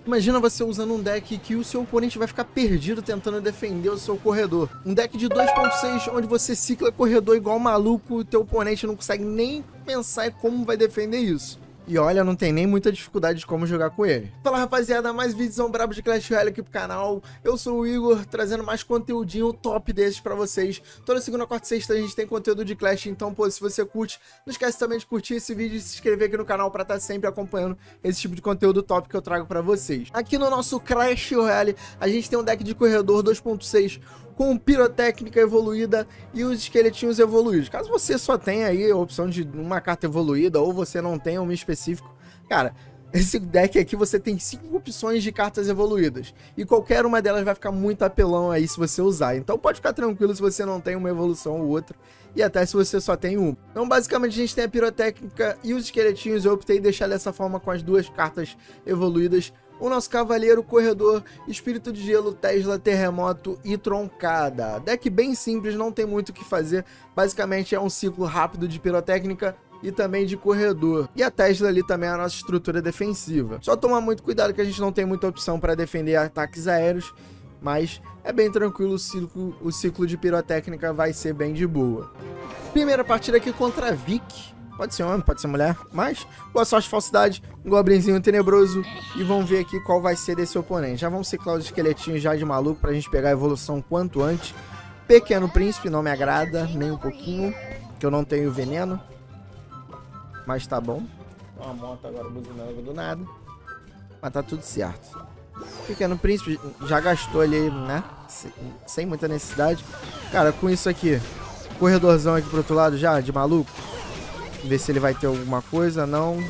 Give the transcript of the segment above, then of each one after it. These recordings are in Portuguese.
Imagina você usando um deck que o seu oponente vai ficar perdido tentando defender o seu corredor. Um deck de 2.6 onde você cicla corredor igual maluco e teu oponente não consegue nem pensar em como vai defender isso. E olha, não tem nem muita dificuldade de como jogar com ele. Fala rapaziada, mais vídeos brabos de Clash Royale aqui pro canal. Eu sou o Igor, trazendo mais conteúdinho top desses pra vocês. Toda segunda, quarta e sexta a gente tem conteúdo de Clash, então pô, se você curte, não esquece também de curtir esse vídeo e se inscrever aqui no canal pra estar sempre acompanhando esse tipo de conteúdo top que eu trago pra vocês. Aqui no nosso Clash Royale, a gente tem um deck de corredor 2.6 com pirotécnica evoluída e os esqueletinhos evoluídos. Caso você só tenha aí a opção de uma carta evoluída ou você não tenha uma específico, cara, esse deck aqui você tem 5 opções de cartas evoluídas e qualquer uma delas vai ficar muito apelão aí se você usar. Então pode ficar tranquilo se você não tem uma evolução ou outra e até se você só tem uma. Então basicamente a gente tem a pirotécnica e os esqueletinhos. Eu optei em deixar dessa forma com as duas cartas evoluídas. O nosso Cavaleiro, Corredor, Espírito de Gelo, Tesla, Terremoto e Troncada. Deck bem simples, não tem muito o que fazer. Basicamente é um ciclo rápido de pirotécnica e também de corredor. E a Tesla ali também é a nossa estrutura defensiva. Só tomar muito cuidado que a gente não tem muita opção para defender ataques aéreos, mas é bem tranquilo, o ciclo de pirotécnica vai ser bem de boa. Primeira partida aqui contra a Vic. Pode ser homem, pode ser mulher, mas boa sorte, falsidade, um goblinzinho tenebroso. E vamos ver aqui qual vai ser desse oponente. Já vamos ciclar os esqueletinhos já de maluco pra gente pegar a evolução quanto antes. Pequeno Príncipe não me agrada nem um pouquinho, que eu não tenho veneno. Mas tá bom. Uma moto agora buzinando do nada. Mas tá tudo certo. Pequeno Príncipe já gastou ali, né? Sem muita necessidade. Cara, com isso aqui, corredorzão aqui pro outro lado já, de maluco. Ver se ele vai ter alguma coisa, não.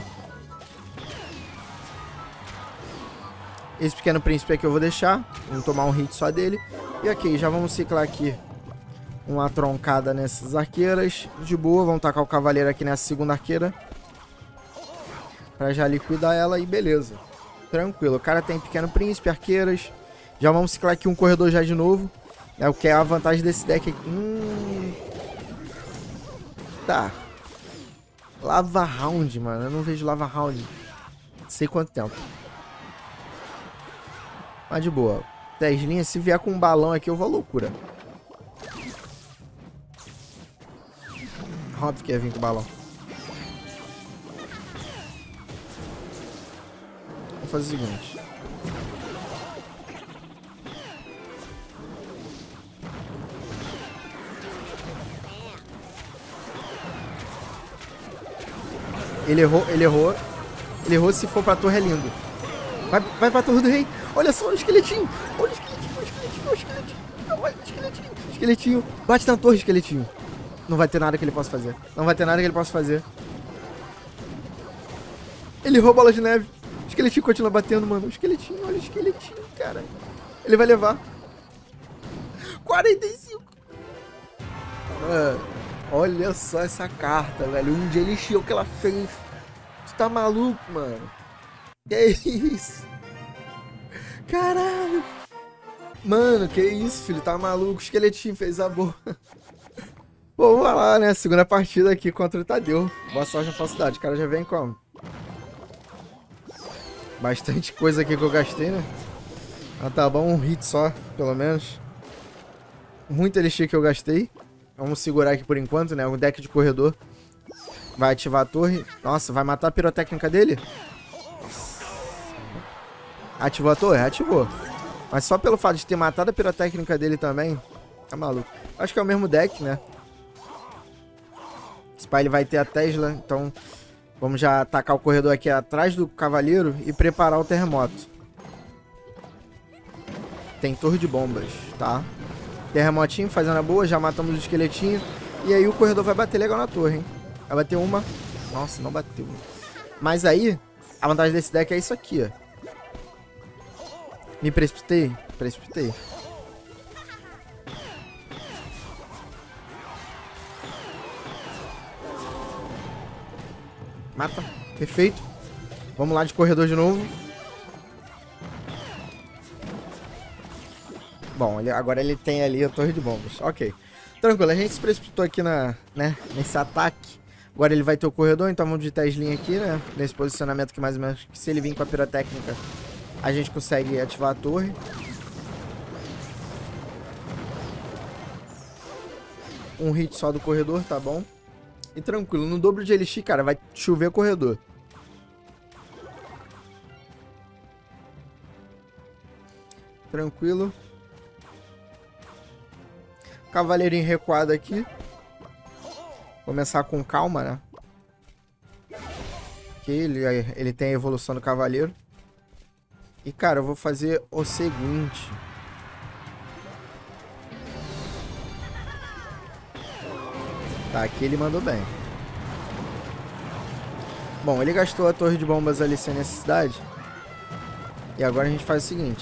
Esse Pequeno Príncipe aqui eu vou deixar. Vamos tomar um hit só dele. E ok, já vamos ciclar aqui uma troncada nessas arqueiras. De boa, vamos tacar o Cavaleiro aqui nessa segunda arqueira. Pra já liquidar ela e beleza. Tranquilo, o cara tem Pequeno Príncipe, arqueiras. Já vamos ciclar aqui um corredor já de novo. É o que é a vantagem desse deck aqui. Tá. Lava Round, mano. Eu não vejo Lava Round. Não sei quanto tempo. Mas de boa. 10 linhas. Se vier com um balão aqui, eu vou à loucura. Óbvio que ia vir com balão. Vou fazer o seguinte. Ele errou, ele errou. Ele errou, se for pra torre é lindo. Vai pra torre do rei. Olha só o esqueletinho. Olha o esqueletinho, olha o esqueletinho, olha o esqueletinho. Olha o esqueletinho. Esqueletinho. Bate na torre, esqueletinho. Não vai ter nada que ele possa fazer. Não vai ter nada que ele possa fazer. Ele errou a bola de neve. O esqueletinho continua batendo, mano. O esqueletinho, olha o esqueletinho, cara. Ele vai levar. 45. Mano. Olha só essa carta, velho. Um dia ele encheu o que ela fez. Você tá maluco, mano? Que isso? Caralho. Mano, que isso, filho? Tá maluco? O esqueletinho fez a boa. Bom, vamos lá, né? Segunda partida aqui contra o Tadeu. Boa sorte na falsidade. O cara já vem como? Bastante coisa aqui que eu gastei, né? Ah, tá bom. Um hit só, pelo menos. Muito elixir que eu gastei. Vamos segurar aqui por enquanto, né? O deck de corredor vai ativar a torre. Nossa, vai matar a pirotécnica dele? Ativou a torre? Ativou. Mas só pelo fato de ter matado a pirotécnica dele também, tá maluco. Acho que é o mesmo deck, né? Esse pai ele vai ter a Tesla, então vamos já atacar o corredor aqui atrás do Cavaleiro e preparar o terremoto. Tem torre de bombas, tá? Terremotinho fazendo a boa, já matamos o esqueletinho. E aí o corredor vai bater legal na torre, hein? Vai bater uma. Nossa, não bateu. Mas aí, a vantagem desse deck é isso aqui, ó. Me precipitei? Precipitei. Mata. Perfeito. Vamos lá de corredor de novo. Bom, agora ele tem ali a torre de bombas. Ok. Tranquilo, a gente se precipitou aqui nesse ataque. Agora ele vai ter o corredor, então vamos de Teslinha aqui, né? Nesse posicionamento que mais ou menos, se ele vir com a pirotécnica, A gente consegue ativar a torre. Um hit só do corredor, tá bom. E tranquilo, no dobro de elixir, cara, vai chover corredor. Tranquilo. Cavaleirinho recuado aqui. Começar com calma, né? Que ele tem a evolução do cavaleiro. E, cara, eu vou fazer o seguinte. Tá, aqui ele mandou bem. Bom, ele gastou a torre de bombas ali sem necessidade. E agora a gente faz o seguinte.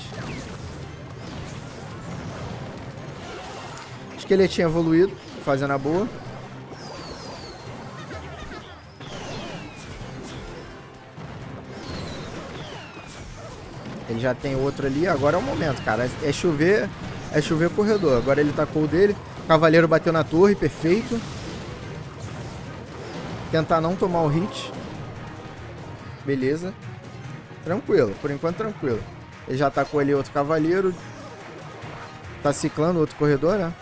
Esqueletinho evoluído, fazendo a boa. Ele já tem outro ali, agora é o momento, cara. É chover corredor. Agora ele tacou o dele. O cavaleiro bateu na torre, perfeito. Tentar não tomar o hit. Beleza. Tranquilo, por enquanto tranquilo. Ele já atacou ali outro cavaleiro. Tá ciclando outro corredor, né?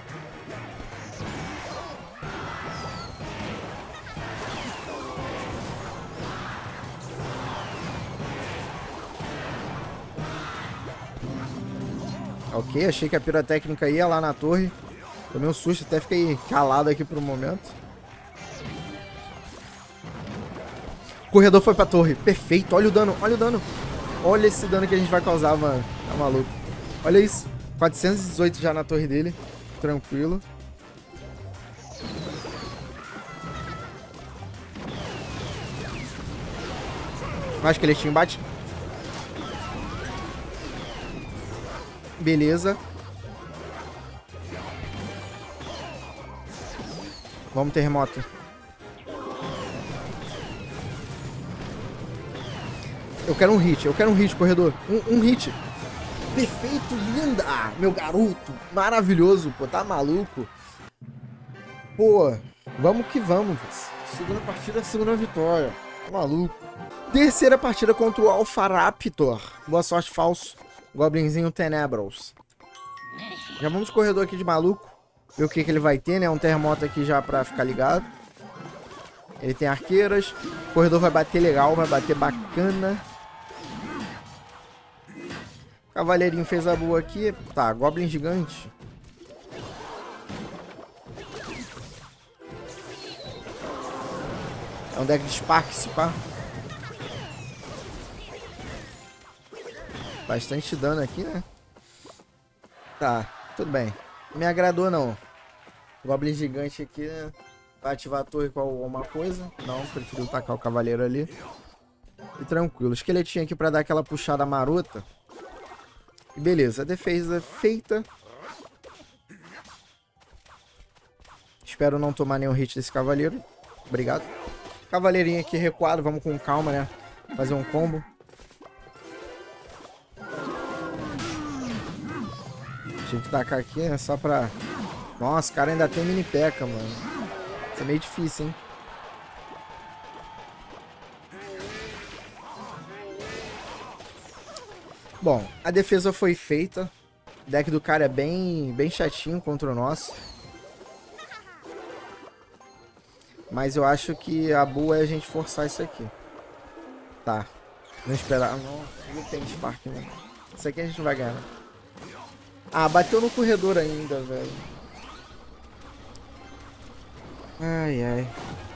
Ok, achei que a pirotécnica ia lá na torre. Tomei um susto, até fiquei calado aqui por um momento. O corredor foi pra torre. Perfeito, olha o dano, olha o dano. Olha esse dano que a gente vai causar, mano. Tá maluco. Olha isso. 418 já na torre dele. Tranquilo. Acho que ele tinha embate. Beleza. Vamos, terremoto. Eu quero um hit, corredor. Um hit. Perfeito, linda. Ah, meu garoto. Maravilhoso, pô. Tá maluco? Pô, vamos que vamos. Segunda partida, segunda vitória. Tá maluco. Terceira partida contra o Alpharaptor. Boa sorte, falso. Goblinzinho Tenebros. Já vamos corredor aqui de maluco. Ver o que ele vai ter, né? Um terremoto aqui já pra ficar ligado. Ele tem arqueiras. O corredor vai bater legal, vai bater bacana. Cavaleirinho fez a boa aqui. Tá, Goblin gigante. É um deck de Sparks, pá. Bastante dano aqui, né? Tá, tudo bem. Não me agradou, não. Goblin gigante aqui, né? Vai ativar a torre com alguma coisa. Não, prefiro tacar o cavaleiro ali. E tranquilo. Esqueletinho aqui pra dar aquela puxada marota. E beleza, a defesa feita. Espero não tomar nenhum hit desse cavaleiro. Obrigado. Cavaleirinho aqui recuado, vamos com calma, né? Fazer um combo. Tinha que tacar aqui, né? Só pra... Nossa, o cara ainda tem mini peca, mano. Isso é meio difícil, hein? Bom, a defesa foi feita. O deck do cara é bem chatinho contra o nosso. Mas eu acho que a boa é a gente forçar isso aqui. Tá. Não esperar. Não tem Spark, né? Isso aqui a gente não vai ganhar. Ah, bateu no corredor ainda, velho. Ai, ai.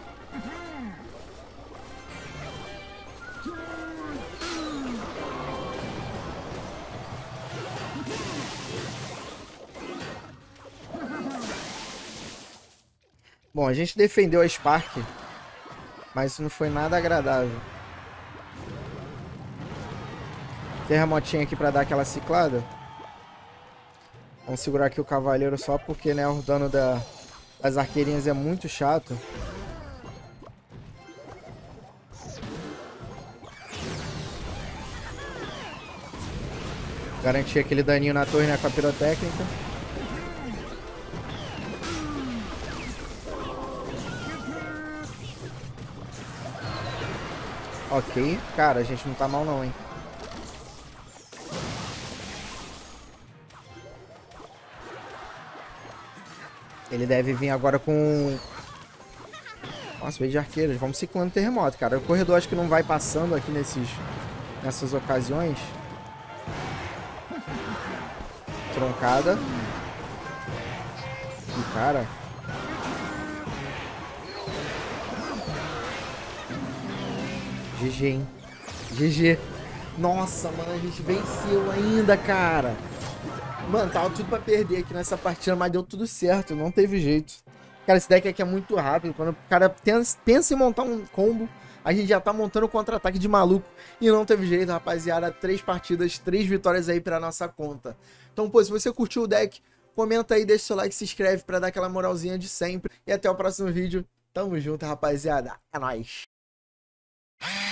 Bom, a gente defendeu a Spark, mas isso não foi nada agradável. Terremotinho aqui pra dar aquela ciclada. Vamos segurar aqui o cavaleiro só porque, né, o dano das arqueirinhas é muito chato. Garantir aquele daninho na torre, né, com a pirotécnica. Ok. Cara, a gente não tá mal não, hein. Ele deve vir agora com... Nossa, veio de arqueiros. Vamos ciclando terremoto, cara. O corredor acho que não vai passando aqui nessas ocasiões. Troncada. E, cara... GG, hein? GG. Nossa, mano, a gente venceu ainda, cara. Mano, tava tudo pra perder aqui nessa partida, mas deu tudo certo, não teve jeito. Cara, esse deck aqui é muito rápido. Quando o cara pensa em montar um combo, a gente já tá montando um contra-ataque de maluco. E não teve jeito, rapaziada. 3 partidas, 3 vitórias aí pra nossa conta. Então, pô, se você curtiu o deck, comenta aí, deixa o seu like, se inscreve pra dar aquela moralzinha de sempre. E até o próximo vídeo. Tamo junto, rapaziada. É nóis.